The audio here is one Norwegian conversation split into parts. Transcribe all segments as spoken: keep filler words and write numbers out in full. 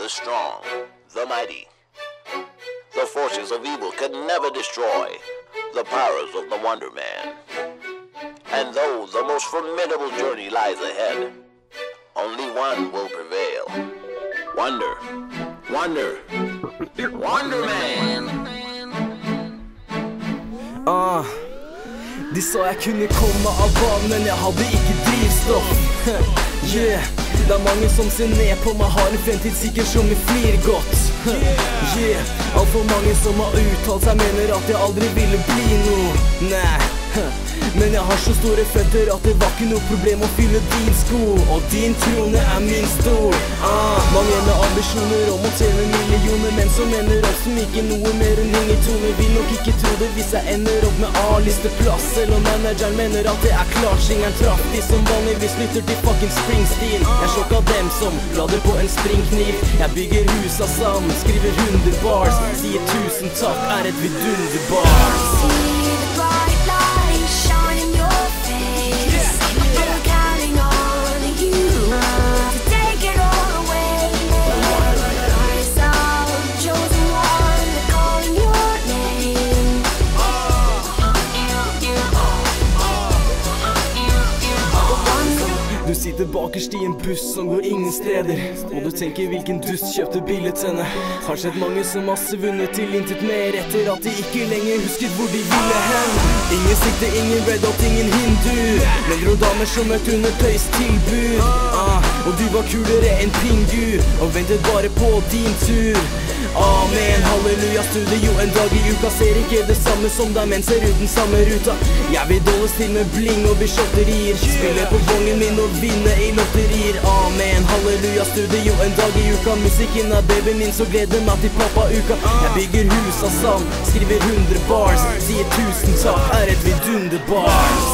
the strong, the mighty. The forces of evil can never destroy the powers of the Wonder Man. And though the most formidable journey lies ahead, only one will prevail. Wonder. Wonder. Wonder Man. Ah, de sa jeg kunne komme av banen, men jeg hadde ikke drivstoff. Yeah, det er mange som ser ned på meg, har en fremtid sikkert som vi flir godt. Yeah, alt for mange som har uttalt seg, mener at jeg aldri ville bli noe. Nei, men jeg har så store føtter at det var ikke noe problem å fylle din sko. Og din trone er min stol. ah, Mange med ambisjoner om å tjene millioner, men som ender opp som ikke noe mer enn hengetoner. Vil nok ikke tro det hvis jeg ender opp med A-listeplass, selv om manageren mener at det er klart. Singeren traff de som vanligvis lytter til fucking Springsteen. Jeg sjokka dem som lader på en springkniv. Jeg bygger husa sammen, skriver hundre bars, sier tusen takk, er et vidunderbars. Du sitter bakerst i en buss som går ingen steder, og du tenker hvilken dust kjøpte billettene. Har sett mange som har svunnet til intet mer etter at de ikke lenger husker hvor de ville hen. Ingen sikte, ingen red hot, ingen hindu, men grå damer som et undertøys tilbud. ah, Og du var kulere enn Pingu, og ventet bare på din tur. Amen, halleluja, studio en dag i uka. Ser ikke det samme som deg, men ser ut den samme ruta. Jeg vil dolles til med bling og bishotterier, spiller på bongen min og vinne i lotterier. Amen, halleluja, studio en dag i uka. Musikken er babyen min, så gleder meg til pappa-uka. Jeg bygger husa sammen, skriver hundre bars, sier tusen takk, er et vidunderbars.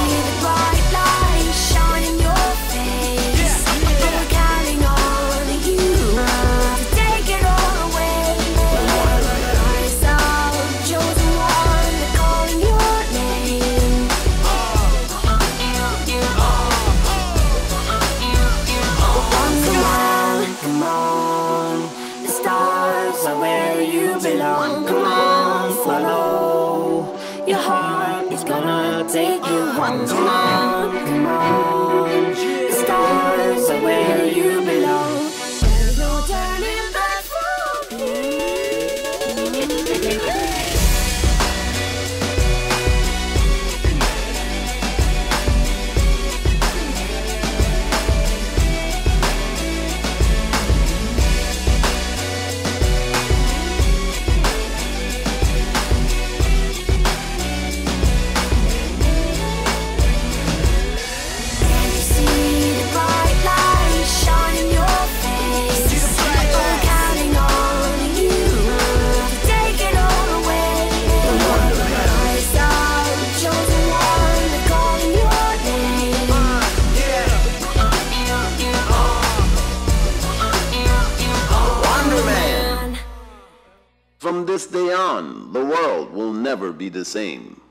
Come on, follow your heart, it's gonna take you one. Come on, come on, the stars are where you belong. There's no turning back from here. From this day on, the world will never be the same.